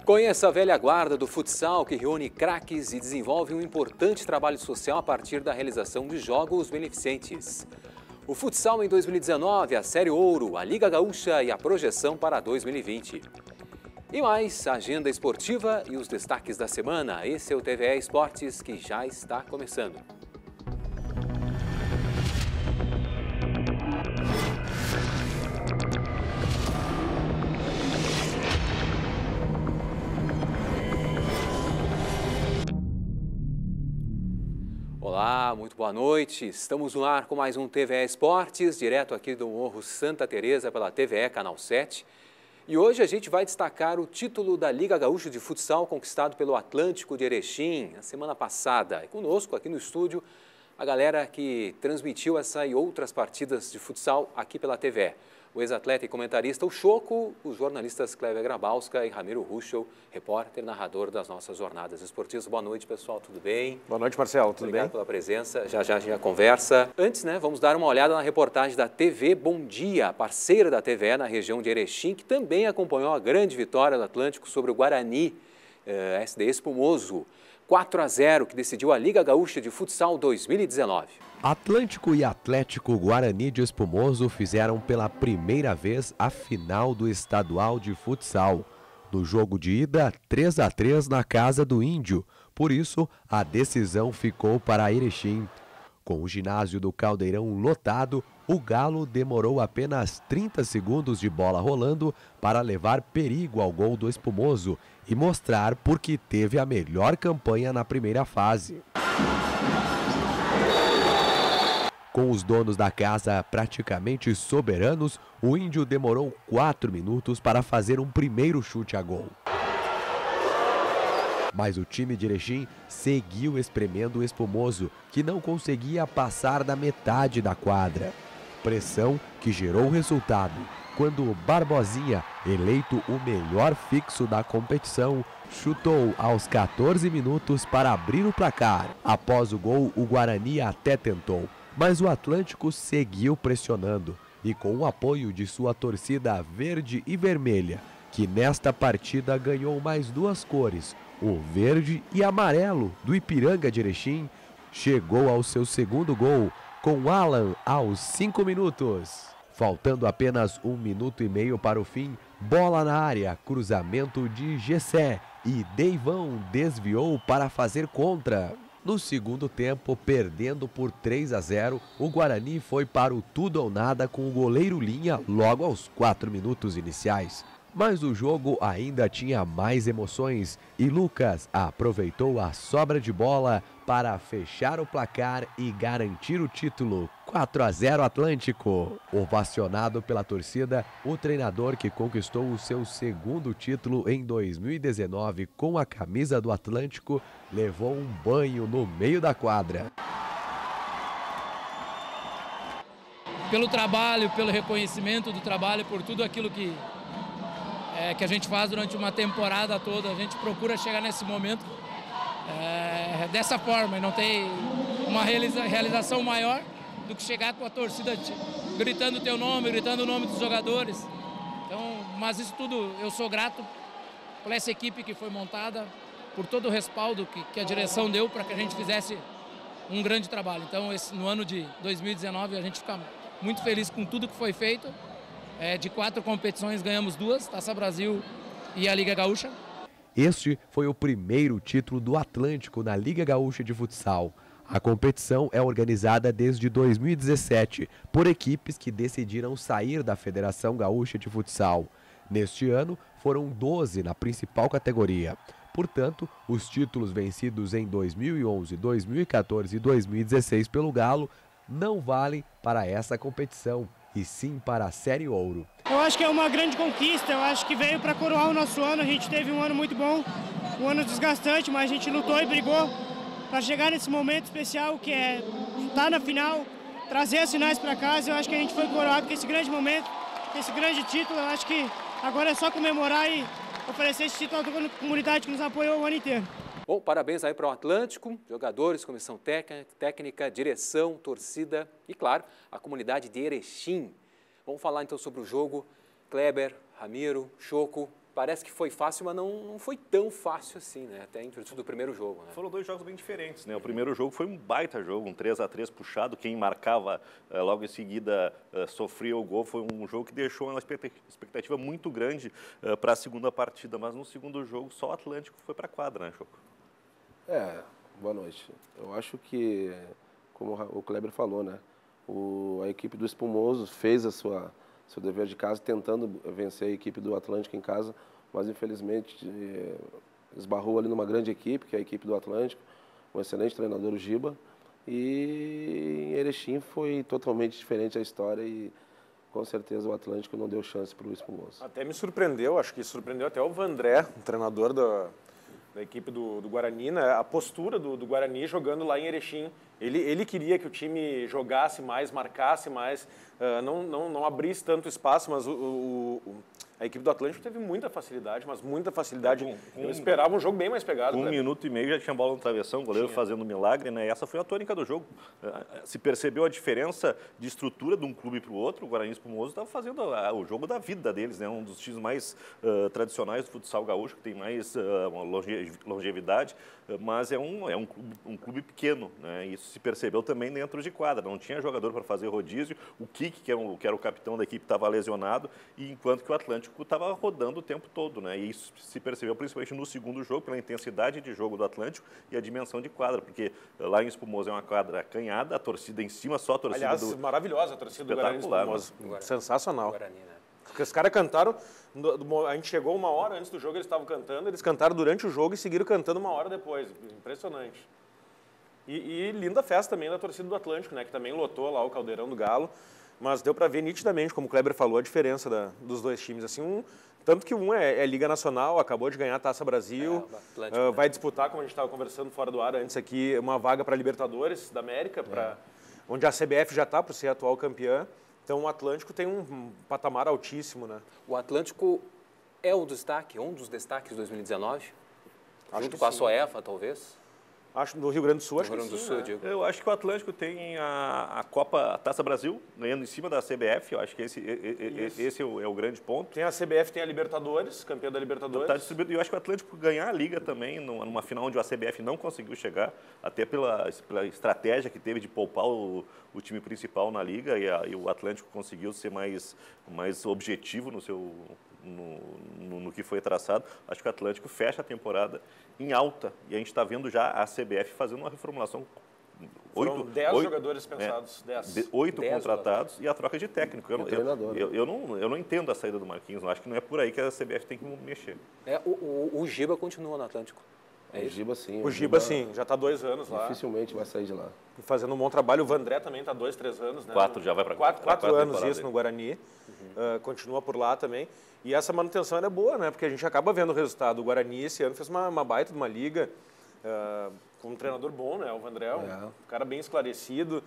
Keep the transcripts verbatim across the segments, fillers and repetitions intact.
Conheça a velha guarda do futsal que reúne craques e desenvolve um importante trabalho social a partir da realização de jogos beneficentes. O futsal em dois mil e dezenove, a Série Ouro, a Liga Gaúcha e a projeção para dois mil e vinte. E mais, a agenda esportiva e os destaques da semana. Esse é o T V E Esportes que já está começando. Olá, muito boa noite. Estamos no ar com mais um T V E Esportes, direto aqui do Morro Santa Teresa pela T V E Canal sete. E hoje a gente vai destacar o título da Liga Gaúcha de Futsal conquistado pelo Atlântico de Erechim na semana passada. E conosco aqui no estúdio a galera que transmitiu essa e outras partidas de futsal aqui pela T V E. O ex-atleta e comentarista, o Choco, os jornalistas Kleber Grabowska e Ramiro Ruschel, repórter e narrador das nossas jornadas esportivas. Boa noite, pessoal, tudo bem? Boa noite, Marcelo, tudo Obrigado bem? pela presença, já já a gente conversa. Antes, né, vamos dar uma olhada na reportagem da T V Bom Dia, parceira da T V E na região de Erechim, que também acompanhou a grande vitória do Atlântico sobre o Guarani, eh, S D Espumoso, quatro a zero, que decidiu a Liga Gaúcha de Futsal dois mil e dezenove. Atlântico e Atlético Guarani de Espumoso fizeram pela primeira vez a final do estadual de futsal. No jogo de ida, três a três na casa do Índio. Por isso, a decisão ficou para Erechim. Com o ginásio do Caldeirão lotado, o Galo demorou apenas trinta segundos de bola rolando para levar perigo ao gol do Espumoso e mostrar por que teve a melhor campanha na primeira fase. Com os donos da casa praticamente soberanos, o Índio demorou quatro minutos para fazer um primeiro chute a gol. Mas o time de Erechim seguiu espremendo o Espumoso, que não conseguia passar da metade da quadra. Pressão que gerou resultado, quando o Barbosinha, eleito o melhor fixo da competição, chutou aos quatorze minutos para abrir o placar. Após o gol, o Guarani até tentou, mas o Atlântico seguiu pressionando e com o apoio de sua torcida verde e vermelha, que nesta partida ganhou mais duas cores, o verde e amarelo do Ipiranga de Erechim, chegou ao seu segundo gol com Alan aos cinco minutos. Faltando apenas um minuto e meio para o fim, bola na área, cruzamento de Gessé e Deivão desviou para fazer contra. No segundo tempo, perdendo por três a zero, o Guarani foi para o tudo ou nada com o goleiro Linha logo aos quatro minutos iniciais. Mas o jogo ainda tinha mais emoções e Lucas aproveitou a sobra de bola para fechar o placar e garantir o título. quatro a zero Atlântico. Ovacionado pela torcida, o treinador que conquistou o seu segundo título em dois mil e dezenove com a camisa do Atlântico levou um banho no meio da quadra. Pelo trabalho, pelo reconhecimento do trabalho, por tudo aquilo que É, que a gente faz durante uma temporada toda, a gente procura chegar nesse momento é, dessa forma, e não tem uma realiza, realização maior do que chegar com a torcida gritando o teu nome, gritando o nome dos jogadores. Então, mas isso tudo, eu sou grato por essa equipe que foi montada, por todo o respaldo que, que a direção deu para que a gente fizesse um grande trabalho. Então, esse, no ano de dois mil e dezenove, a gente fica muito feliz com tudo que foi feito. É, de quatro competições ganhamos duas, Taça Brasil e a Liga Gaúcha. Este foi o primeiro título do Atlântico na Liga Gaúcha de Futsal. A competição é organizada desde dois mil e dezessete por equipes que decidiram sair da Federação Gaúcha de Futsal. Neste ano foram doze na principal categoria. Portanto, os títulos vencidos em dois mil e onze, dois mil e quatorze e dois mil e dezesseis pelo Galo não valem para essa competição, e sim para a Série Ouro. Eu acho que é uma grande conquista, eu acho que veio para coroar o nosso ano. A gente teve um ano muito bom, um ano desgastante, mas a gente lutou e brigou para chegar nesse momento especial que é estar na final, trazer as finais para casa. Eu acho que a gente foi coroado com esse grande momento, com esse grande título. Eu acho que agora é só comemorar e oferecer esse título a toda a comunidade que nos apoiou o ano inteiro. Bom, parabéns aí para o Atlântico, jogadores, comissão técnica, direção, torcida e, claro, a comunidade de Erechim. Vamos falar então sobre o jogo. Kleber, Ramiro, Choco, parece que foi fácil, mas não, não foi tão fácil assim, né? Até em virtude do primeiro jogo, né? Foram dois jogos bem diferentes, né? O primeiro jogo foi um baita jogo, um três a três puxado. Quem marcava uh, logo em seguida uh, sofria o gol. Foi um jogo que deixou uma expectativa muito grande uh, para a segunda partida. Mas no segundo jogo só o Atlântico foi para a quadra, né, Choco? É, boa noite. Eu acho que, como o Kleber falou, né? O, a equipe do Espumoso fez a sua seu dever de casa, tentando vencer a equipe do Atlântico em casa, mas infelizmente esbarrou ali numa grande equipe, que é a equipe do Atlântico, um excelente treinador, o Giba, e em Erechim foi totalmente diferente a história e com certeza o Atlântico não deu chance para o Espumoso. Até me surpreendeu, acho que surpreendeu até o Vandré, o treinador da, da equipe do, do Guarani, né? A postura do, do Guarani jogando lá em Erechim. Ele, ele queria que o time jogasse mais, marcasse mais, uh, não, não, não abrisse tanto espaço, mas o, o, o, a equipe do Atlântico teve muita facilidade, mas muita facilidade. Com, com, Eu esperava um jogo bem mais pegado. Com um né? minuto e meio já tinha bola no travessão, o goleiro tinha. fazendo um milagre, né? Essa foi a tônica do jogo. Se percebeu a diferença de estrutura de um clube para o outro. O Guarani Espumoso estava fazendo a, o jogo da vida deles, né? Um dos times mais uh, tradicionais do futsal gaúcho, que tem mais uh, longe, longevidade, uh, mas é um, é um, clube, um clube pequeno, né? Isso se percebeu também dentro de quadra. Não tinha jogador para fazer rodízio. O Kik, que era, um, que era o capitão da equipe, estava lesionado, e enquanto que o Atlântico estava rodando o tempo todo, né? E isso se percebeu principalmente no segundo jogo, pela intensidade de jogo do Atlântico e a dimensão de quadra, porque lá em Espumoso é uma quadra acanhada, a torcida em cima, só a torcida Aliás, do... maravilhosa a torcida do Guarani Espumoso. Guarani. Sensacional. Guarani, né? Porque os caras cantaram, a gente chegou uma hora antes do jogo, eles estavam cantando, eles cantaram durante o jogo e seguiram cantando uma hora depois. Impressionante. E, e linda festa também da torcida do Atlântico, né? Que também lotou lá o Caldeirão do Galo. Mas deu para ver nitidamente, como o Kleber falou, a diferença da, dos dois times. Assim, um, tanto que um é, é Liga Nacional, acabou de ganhar a Taça Brasil, é, uh, vai disputar, como a gente estava conversando fora do ar antes aqui, uma vaga para a Libertadores da América, pra, é. onde a C B F já está para ser atual campeã. Então o Atlântico tem um, um patamar altíssimo, né? O Atlântico é um destaque, um dos destaques de dois mil e dezenove? Acho junto que com a sim. Soefa, talvez? Acho no Rio Grande do Sul, acho Rio Grande que do sim, Sul, né? eu digo. Eu acho que o Atlântico tem a, a Copa, a Taça Brasil, ganhando em cima da C B F. Eu acho que esse, esse, esse é, o, é o grande ponto. Tem a C B F, tem a Libertadores, campeã da Libertadores. Tá distribuído. E eu acho que o Atlântico ganhar a Liga também, numa final onde a C B F não conseguiu chegar, até pela, pela estratégia que teve de poupar o, o time principal na Liga, e, a, e o Atlântico conseguiu ser mais, mais objetivo no seu... No, no, no que foi traçado. Acho que o Atlântico fecha a temporada em alta e a gente está vendo já a C B F fazendo uma reformulação. Foram oito, dez oito, jogadores pensados, é, dez. Oito dez contratados jogadores. E a troca de técnico. Eu, eu, eu, eu, não, eu não entendo a saída do Marquinhos, eu acho que não é por aí que a C B F tem que mexer. É, o, o, o Giba continua no Atlântico. É o Giba sim. O Giba sim, já está dois anos lá. Dificilmente vai sair de lá. E fazendo um bom trabalho. O Vandré também está dois, três anos, né? Quatro, já vai para quatro. Quatro, quatro anos isso dele. no Guarani. Uhum. Uh, continua por lá também. E essa manutenção é boa, né? Porque a gente acaba vendo o resultado. O Guarani esse ano fez uma, uma baita de uma liga uh, com um treinador bom, né? O Vandré, um é. cara bem esclarecido,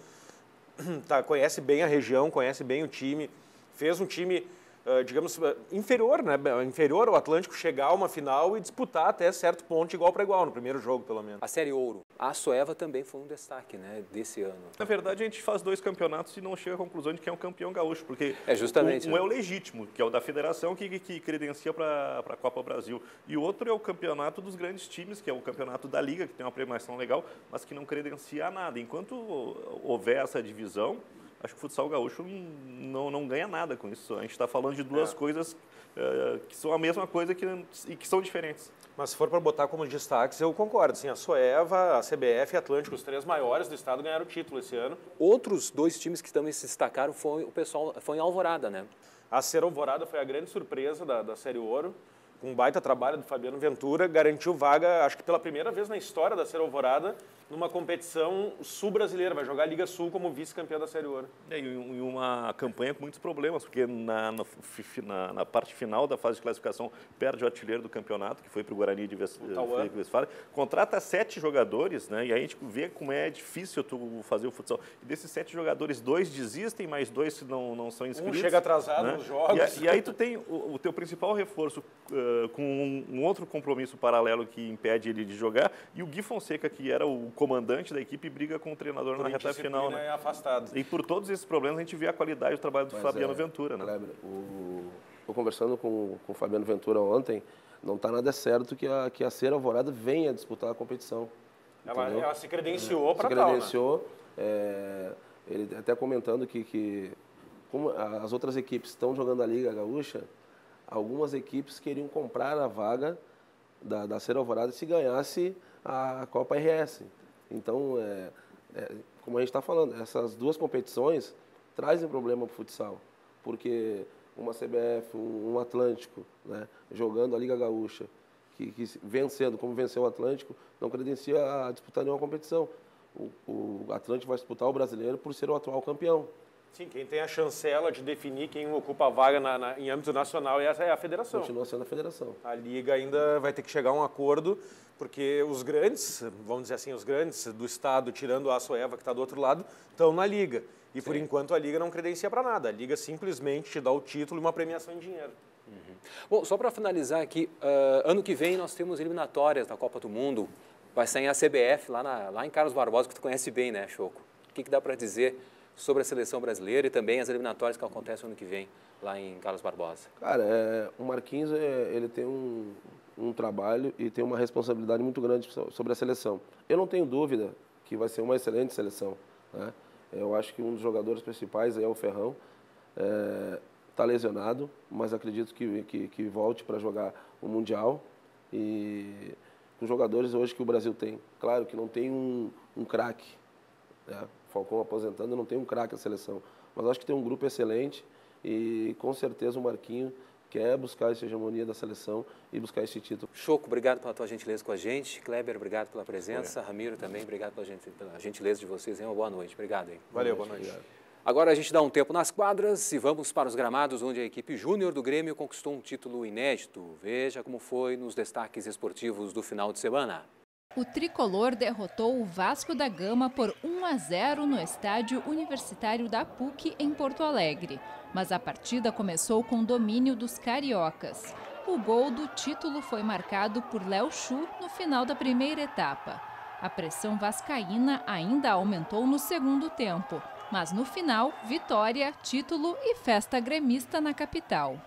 tá, conhece bem a região, conhece bem o time. Fez um time... Uh, digamos, uh, inferior, né? Inferior ao Atlântico chegar a uma final e disputar até certo ponto igual para igual, no primeiro jogo, pelo menos. A Série Ouro. A Soeva também foi um destaque, né, desse ano. Na verdade, a gente faz dois campeonatos e não chega à conclusão de quem é um campeão gaúcho, porque é justamente, um, um né? é o legítimo, que é o da federação, que, que credencia para a Copa Brasil. E o outro é o campeonato dos grandes times, que é o campeonato da Liga, que tem uma premiação legal, mas que não credencia nada. Enquanto houver essa divisão, acho que o futsal gaúcho não, não ganha nada com isso. A gente está falando de duas é. coisas uh, que são a mesma coisa que, e que são diferentes. Mas se for para botar como destaques, eu concordo. Assim, a Soeva, a C B F e a Atlântico, os três maiores do estado, ganharam o título esse ano. Outros dois times que também se destacaram foi o pessoal foi em Alvorada, né? A Ser Alvorada foi a grande surpresa da, da Série Ouro. Com um baita trabalho do Fabiano Ventura, garantiu vaga, acho que pela primeira vez na história da Ser Alvorada, numa competição sul-brasileira. Vai jogar a Liga Sul como vice-campeã da Série Ouro. É, e uma campanha com muitos problemas, porque na, na, na parte final da fase de classificação perde o artilheiro do campeonato, que foi para o Guarani de Westfália. Contrata sete jogadores, né? E aí a gente vê como é difícil tu fazer o futsal. E desses sete jogadores, dois desistem, mas dois não, não são inscritos. Um chega atrasado, né, nos jogos. E, e aí tu tem o, o teu principal reforço uh, com um, um outro compromisso paralelo que impede ele de jogar, e o Gui Fonseca, que era o comandante da equipe, briga com o treinador por na reta final, né? É afastado. E por todos esses problemas a gente vê a qualidade do trabalho do Mas Fabiano é, Ventura, né? Kleber, o, estou conversando com, com o Fabiano Ventura ontem, não está nada certo que a, que a Ser Alvorada venha disputar a competição. Ela, ela se credenciou para tal, tal, Se credenciou, né? é, ele até comentando que, que como as outras equipes estão jogando a Liga Gaúcha, algumas equipes queriam comprar a vaga da, da Ser Alvorada se ganhasse a Copa R S. Então, é, é, como a gente está falando, essas duas competições trazem problema para o futsal, porque uma C B F, um, um Atlântico, né, jogando a Liga Gaúcha, que, que vencendo, como venceu o Atlântico, não credencia a disputar nenhuma competição. O, o Atlântico vai disputar o Brasileiro por ser o atual campeão. Sim, quem tem a chancela de definir quem ocupa a vaga na, na, em âmbito nacional é a federação. Continua sendo a federação. A Liga ainda vai ter que chegar a um acordo, porque os grandes, vamos dizer assim, os grandes do estado, tirando a Açoeva, que está do outro lado, estão na Liga. E, Sim. por enquanto, a Liga não credencia para nada. A Liga simplesmente te dá o título e uma premiação em dinheiro. Uhum. Bom, só para finalizar aqui, uh, ano que vem nós temos eliminatórias da Copa do Mundo. Vai sair a C B F lá, na, lá em Carlos Barbosa, que tu conhece bem, né, Choco? O que, que dá para dizer sobre a seleção brasileira e também as eliminatórias que acontecem ano que vem lá em Carlos Barbosa? Cara, é, o Marquinhos é, ele tem um, um trabalho e tem uma responsabilidade muito grande sobre a seleção. Eu não tenho dúvida que vai ser uma excelente seleção, né? Eu acho que um dos jogadores principais é o Ferrão. Está é, lesionado, mas acredito que, que, que volte para jogar o Mundial. E os jogadores hoje que o Brasil tem, claro que não tem um, um craque, né? Falcão aposentando, não tem um craque a seleção, mas acho que tem um grupo excelente e com certeza o Marquinho quer buscar essa hegemonia da seleção e buscar esse título. Choco, obrigado pela tua gentileza com a gente. Kleber, obrigado pela presença. É. Ramiro também, obrigado pela, gente, pela gentileza de vocês. Uma boa noite. Obrigado. Hein? Valeu, boa noite. Boa noite. Agora a gente dá um tempo nas quadras e vamos para os gramados, onde a equipe júnior do Grêmio conquistou um título inédito. Veja como foi nos destaques esportivos do final de semana. O tricolor derrotou o Vasco da Gama por um a zero no estádio universitário da P U C em Porto Alegre. Mas a partida começou com domínio dos cariocas. O gol do título foi marcado por Léo Chu no final da primeira etapa. A pressão vascaína ainda aumentou no segundo tempo, mas no final, vitória, título e festa gremista na capital.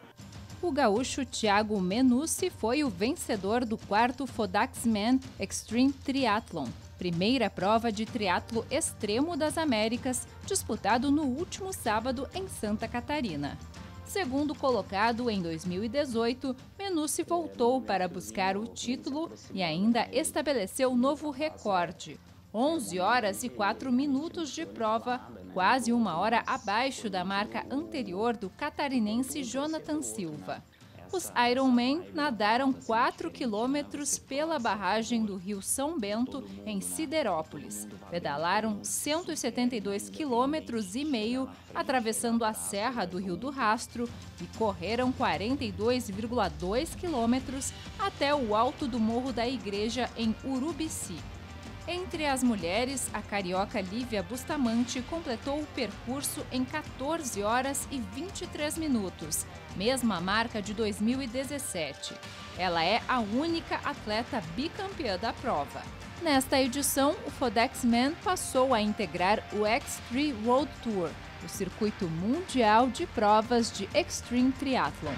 O gaúcho Thiago Menucci foi o vencedor do quarto Fodaxman Extreme Triathlon, primeira prova de triatlo extremo das Américas, disputado no último sábado em Santa Catarina. Segundo colocado em dois mil e dezoito, Menucci voltou para buscar o título e ainda estabeleceu novo recorde. onze horas e quatro minutos de prova, quase uma hora abaixo da marca anterior do catarinense Jonathan Silva. Os Ironman nadaram quatro quilômetros pela barragem do Rio São Bento, em Siderópolis. Pedalaram cento e setenta e dois quilômetros e meio, atravessando a Serra do Rio do Rastro, e correram quarenta e dois vírgula dois quilômetros até o alto do Morro da Igreja, em Urubici. Entre as mulheres, a carioca Lívia Bustamante completou o percurso em quatorze horas e vinte e três minutos, mesma marca de dois mil e dezessete. Ela é a única atleta bicampeã da prova. Nesta edição, o Fodaxman passou a integrar o X três World Tour, o circuito mundial de provas de Extreme Triathlon.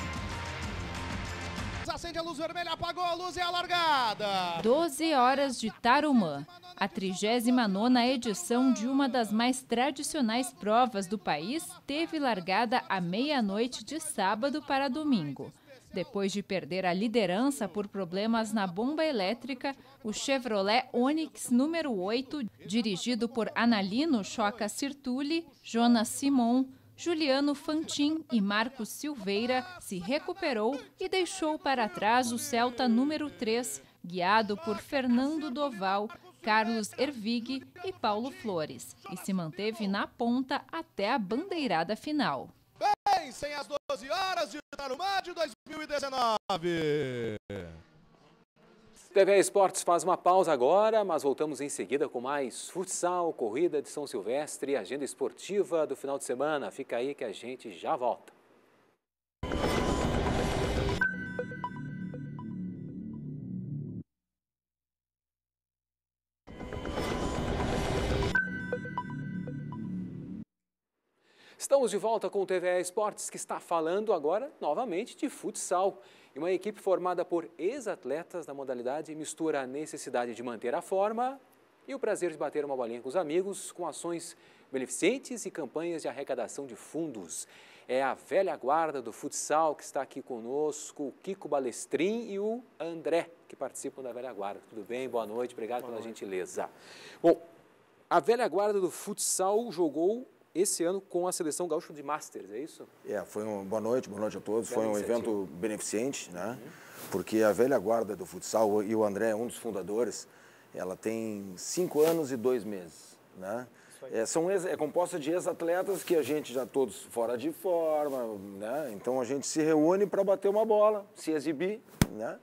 Acende a luz vermelha, apagou a luz e a largada. doze horas de Tarumã, a trigésima nona edição de uma das mais tradicionais provas do país, teve largada à meia-noite de sábado para domingo. Depois de perder a liderança por problemas na bomba elétrica, o Chevrolet Onix número oito, dirigido por Analino Choca Sirtuli, Jonas Simon, Juliano Fantin e Marcos Silveira, se recuperou e deixou para trás o Celta número três, guiado por Fernando Doval, Carlos Ervig e Paulo Flores, e se manteve na ponta até a bandeirada final. Vencem às doze horas de Tarumã de dois mil e dezenove. T V Esportes faz uma pausa agora, mas voltamos em seguida com mais futsal, corrida de São Silvestre, agenda esportiva do final de semana. Fica aí que a gente já volta. Estamos de volta com o T V E Esportes, que está falando agora novamente de futsal. E uma equipe formada por ex-atletas da modalidade mistura a necessidade de manter a forma e o prazer de bater uma bolinha com os amigos, com ações beneficentes e campanhas de arrecadação de fundos. É a velha guarda do futsal que está aqui conosco, o Kiko Balestrin e o André, que participam da velha guarda. Tudo bem? Boa noite, obrigado Boa pela noite. gentileza. Bom, a velha guarda do futsal jogou esse ano com a seleção gaúcha de Masters, é isso? É, foi uma boa noite, boa noite a todos. Foi um evento beneficente, né? Uhum. Porque a velha guarda do futsal, e o André é um dos fundadores, ela tem cinco anos e dois meses, né? É, são ex, é composta de ex-atletas que a gente já todos fora de forma, né? Então a gente se reúne para bater uma bola, se exibir, né?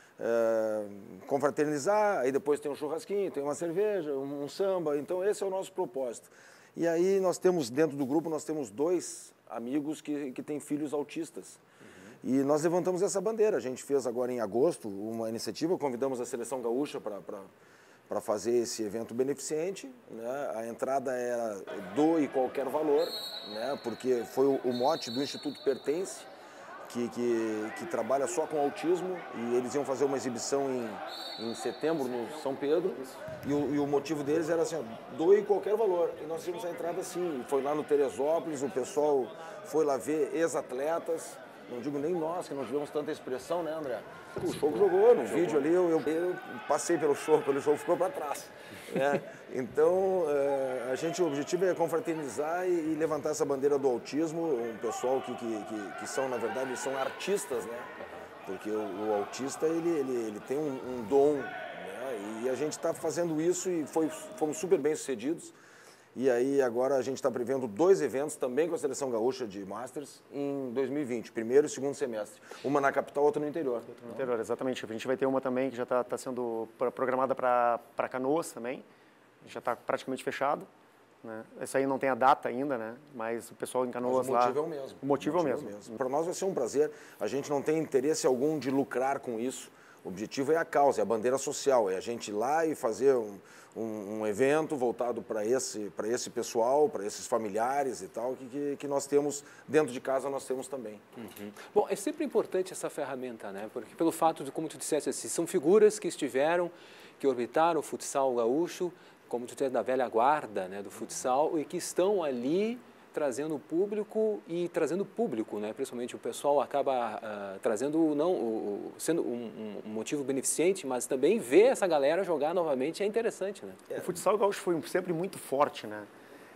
É, confraternizar, aí depois tem um churrasquinho, tem uma cerveja, um, um samba, então esse é o nosso propósito. E aí nós temos, dentro do grupo, nós temos dois amigos que, que têm filhos autistas. Uhum. E nós levantamos essa bandeira. A gente fez agora em agosto uma iniciativa, convidamos a Seleção Gaúcha para para fazer esse evento beneficente, né? A entrada era doe qualquer valor, né? Porque foi o, o mote do Instituto Pertence, que, que, que trabalha só com autismo, e eles iam fazer uma exibição em, em setembro no São Pedro, e o, e o motivo deles era assim, ó, doe qualquer valor. E nós tínhamos a entrada assim, foi lá no Teresópolis, o pessoal foi lá ver ex-atletas, não digo nem nós, que não tivemos tanta expressão, né, André? O show jogou, no vídeo ali, eu, eu, eu passei pelo show, pelo show ficou para trás. Né? Então, é, a gente, o objetivo é confraternizar e, e levantar essa bandeira do autismo, um pessoal que, que, que, que são, na verdade, são artistas, né? Porque o, o autista, ele, ele, ele tem um, um dom, né? E a gente está fazendo isso e foi, fomos super bem sucedidos. E aí agora a gente está prevendo dois eventos também com a Seleção Gaúcha de Masters em dois mil e vinte, primeiro e segundo semestre. Uma na capital, outra no interior. Outra no interior, exatamente. A gente vai ter uma também que já está tá sendo programada para Canoas também. Já está praticamente fechado. Né? Essa aí não tem a data ainda, né? Mas o pessoal em Canoas lá... o motivo lá, é o mesmo. O motivo, o motivo é o mesmo. mesmo. Para nós vai ser um prazer. A gente não tem interesse algum de lucrar com isso. O objetivo é a causa, é a bandeira social, é a gente ir lá e fazer um, um, um evento voltado para esse, para esse pessoal, para esses familiares e tal, que, que, que nós temos dentro de casa, nós temos também. Uhum. Bom, é sempre importante essa ferramenta, né? Porque pelo fato de, como tu disseste, assim, são figuras que estiveram, que orbitaram o futsal gaúcho, como tu disseste, da velha guarda, né, do futsal, e que estão ali trazendo público e trazendo público, né? Principalmente o pessoal acaba uh, trazendo, não, o, sendo um, um motivo beneficente, mas também ver essa galera jogar novamente é interessante, né? O futsal gaúcho foi sempre muito forte, né?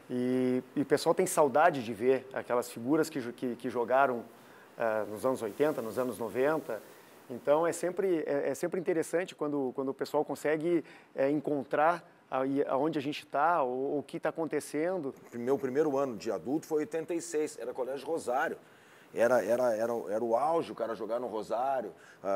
E, e o pessoal tem saudade de ver aquelas figuras que, que, que jogaram uh, nos anos oitenta, nos anos noventa. Então é sempre, é, é sempre interessante quando, quando o pessoal consegue é, encontrar aonde a gente está, o, o que está acontecendo. Meu primeiro ano de adulto foi oitenta e seis, era Colégio Rosário. Era, era, era, era o auge, o cara jogar no Rosário,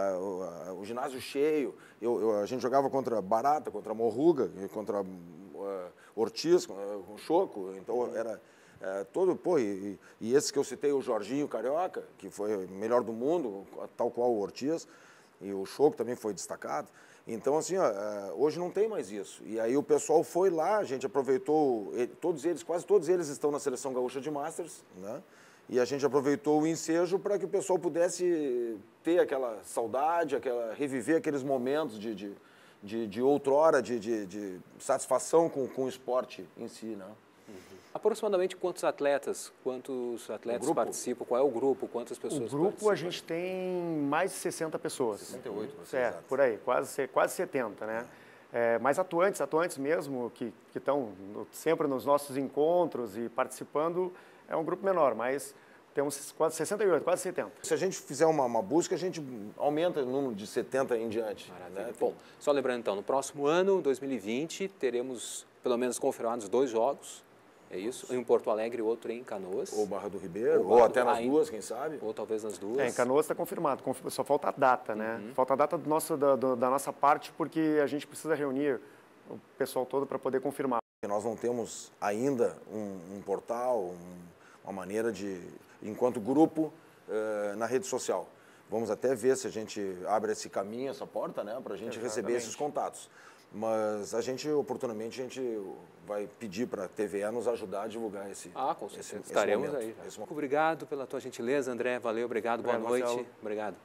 uh, o, o ginásio cheio. Eu, eu, a gente jogava contra Barata, contra Morruga, contra uh, Ortiz, com uh, Choco. Então era uh, todo... Pô, e, e esse que eu citei, o Jorginho Carioca, que foi o melhor do mundo, tal qual o Ortiz, e o Choco também foi destacado. Então, assim, ó, hoje não tem mais isso. E aí o pessoal foi lá, a gente aproveitou, todos eles, quase todos eles estão na Seleção Gaúcha de Masters, né? E a gente aproveitou o ensejo para que o pessoal pudesse ter aquela saudade, aquela, reviver aqueles momentos de, de, de, de outrora, de, de, de satisfação com, com o esporte em si, né? Uhum. Aproximadamente quantos atletas, quantos atletas participam? Qual é o grupo? Quantas pessoas participam? O grupo participam? A gente tem mais de sessenta pessoas. sessenta e oito, é, exato. Por aí, quase, quase setenta, né? É, mais atuantes, atuantes mesmo, que que estão sempre nos nossos encontros e participando, é um grupo menor, mas temos quase sessenta e oito, quase setenta. Se a gente fizer uma, uma busca, a gente aumenta o número de setenta em diante. Maravilha. Né? Bom, só lembrando então, no próximo ano, dois mil e vinte, teremos pelo menos confirmados dois jogos. É isso? Um em Porto Alegre e outro em Canoas. Ou Barra do Ribeiro, ou, ou até nas aí, duas, quem sabe? Ou talvez nas duas. É, em Canoas está confirmado, só falta a data, né? Uhum. Falta a data do nosso, da, do, da nossa parte, porque a gente precisa reunir o pessoal todo para poder confirmar. Nós não temos ainda um, um portal, um, uma maneira de, enquanto grupo, uh, na rede social. Vamos até ver se a gente abre esse caminho, essa porta, né, para a gente receber esses contatos. Mas a gente, oportunamente, a gente vai pedir para a T V E nos ajudar a divulgar esse Ah, com certeza. Esse, Estaremos esse aí. esse Obrigado pela tua gentileza, André. Valeu, obrigado. Boa Obrigado, noite. Marcelo. Obrigado.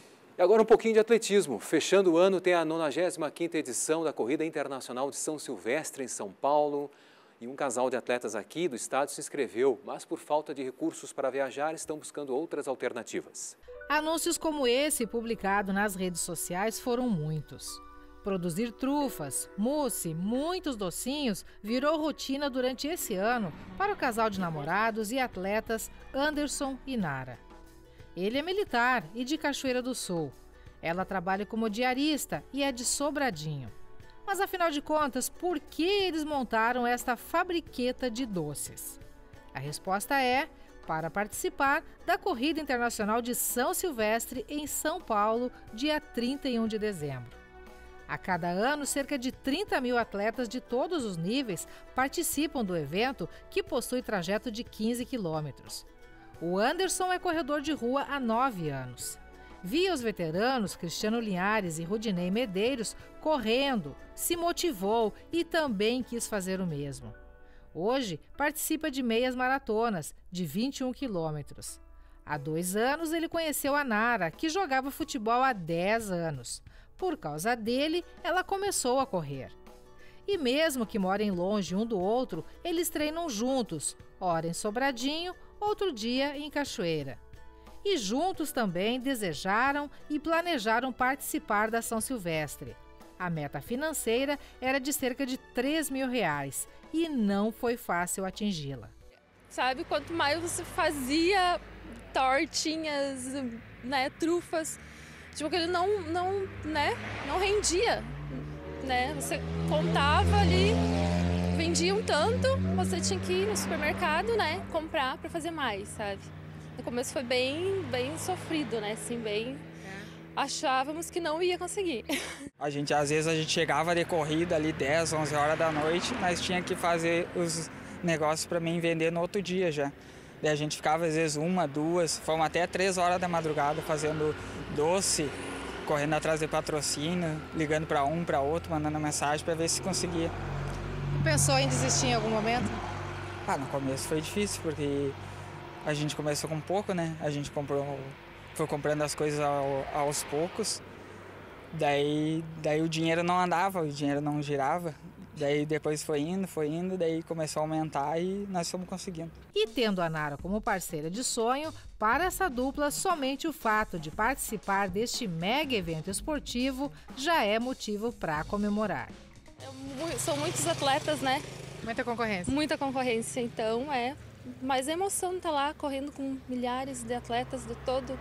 E agora um pouquinho de atletismo. Fechando o ano, tem a nonagésima quinta edição da Corrida Internacional de São Silvestre, em São Paulo. E um casal de atletas aqui do estado se inscreveu, mas por falta de recursos para viajar, estão buscando outras alternativas. Anúncios como esse, publicado nas redes sociais, foram muitos. Produzir trufas, mousse, muitos docinhos virou rotina durante esse ano para o casal de namorados e atletas Anderson e Nara. Ele é militar e de Cachoeira do Sul. Ela trabalha como diarista e é de Sobradinho. Mas afinal de contas, por que eles montaram esta fabriqueta de doces? A resposta é para participar da Corrida Internacional de São Silvestre em São Paulo, dia trinta e um de dezembro. A cada ano, cerca de trinta mil atletas de todos os níveis participam do evento, que possui trajeto de quinze quilômetros. O Anderson é corredor de rua há nove anos. Via os veteranos Cristiano Linhares e Rudinei Medeiros correndo, se motivou e também quis fazer o mesmo. Hoje, participa de meias maratonas, de vinte e um quilômetros. Há dois anos, ele conheceu a Nara, que jogava futebol há dez anos. Por causa dele, ela começou a correr. E mesmo que morem longe um do outro, eles treinam juntos, ora em Sobradinho, outro dia em Cachoeira. E juntos também desejaram e planejaram participar da São Silvestre. A meta financeira era de cerca de três mil reais e não foi fácil atingi-la. Sabe, quanto mais você fazia tortinhas, né, trufas, tipo, que ele não, não, né, não rendia, né? Você contava ali, vendia um tanto, você tinha que ir no supermercado, né, comprar para fazer mais, sabe? No começo foi bem, bem sofrido, né, assim, bem... Achávamos que não ia conseguir. A gente, às vezes, a gente chegava de corrida ali dez, onze horas da noite, mas tinha que fazer os negócios para mim vender no outro dia já. Daí a gente ficava, às vezes, uma, duas, fomos até três horas da madrugada fazendo doce, correndo atrás de patrocínio, ligando para um, para outro, mandando mensagem para ver se conseguia. Pensou em desistir em algum momento? Ah, no começo foi difícil, porque a gente começou com pouco, né? A gente comprou... Foi comprando as coisas ao, aos poucos, daí, daí o dinheiro não andava, o dinheiro não girava, daí depois foi indo, foi indo, daí começou a aumentar e nós fomos conseguindo. E tendo a Nara como parceira de sonho, para essa dupla, somente o fato de participar deste mega evento esportivo já é motivo para comemorar. São muitos atletas, né? Muita concorrência. Muita concorrência, então é mais a emoção de estar lá correndo com milhares de atletas de todo...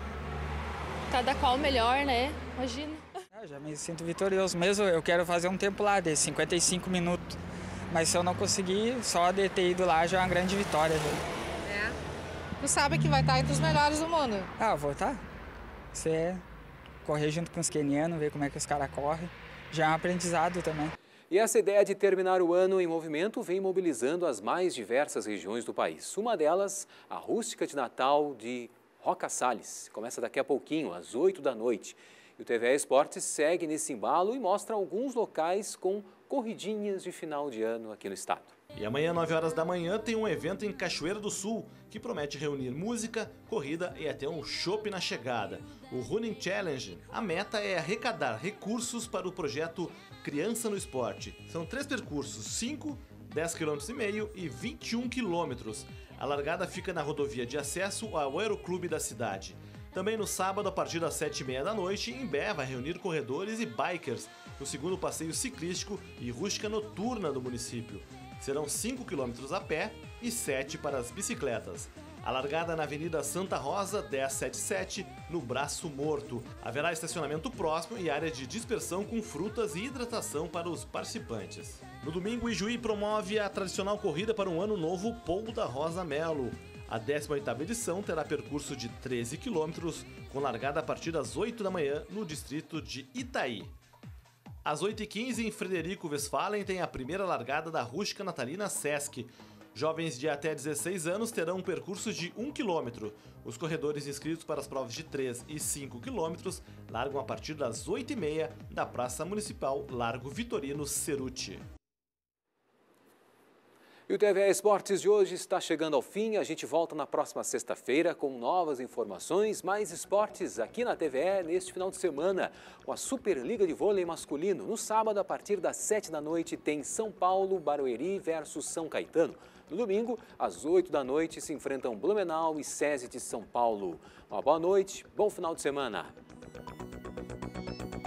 Cada qual melhor, né? Imagina. Eu já me sinto vitorioso mesmo. Eu quero fazer um tempo lá de cinquenta e cinco minutos. Mas se eu não conseguir, só de ter ido lá já é uma grande vitória. Já. É. Tu sabe que vai estar entre os melhores do mundo? Ah, vou estar. Você é correr junto com os quenianos, ver como é que os caras correm. Já é um aprendizado também. E essa ideia de terminar o ano em movimento vem mobilizando as mais diversas regiões do país. Uma delas, a Rústica de Natal de Roca Salles. Começa daqui a pouquinho, às oito da noite. E o T V E Esportes segue nesse embalo e mostra alguns locais com corridinhas de final de ano aqui no estado. E amanhã, nove horas da manhã, tem um evento em Cachoeira do Sul, que promete reunir música, corrida e até um chopp na chegada. O Running Challenge. A meta é arrecadar recursos para o projeto Criança no Esporte. São três percursos, cinco, dez vírgula cinco quilômetros e vinte e um quilômetros. A largada fica na rodovia de acesso ao Aeroclube da cidade. Também no sábado, a partir das sete e meia da noite, Imbé vai reunir corredores e bikers no segundo passeio ciclístico e rústica noturna do município. Serão cinco quilômetros a pé e sete para as bicicletas. A largada na Avenida Santa Rosa, dez setenta e sete, no Braço Morto. Haverá estacionamento próximo e área de dispersão com frutas e hidratação para os participantes. No domingo, o Ijuí promove a tradicional corrida para um ano novo Pou da Rosa Melo. A décima oitava edição terá percurso de treze quilômetros, com largada a partir das oito da manhã no distrito de Itaí. Às oito e quinze, em Frederico Westphalen, tem a primeira largada da Rústica Natalina Sesc. Jovens de até dezesseis anos terão um percurso de um quilômetro. Os corredores inscritos para as provas de três e cinco quilômetros largam a partir das oito e meia da Praça Municipal Largo Vitorino Ceruti. E o T V E Esportes de hoje está chegando ao fim. A gente volta na próxima sexta-feira com novas informações, mais esportes aqui na T V E neste final de semana, com a Superliga de Vôlei Masculino. No sábado, a partir das sete da noite, tem São Paulo, Barueri versus São Caetano. No domingo, às oito da noite, se enfrentam Blumenau e SESI de São Paulo. Uma boa noite, bom final de semana.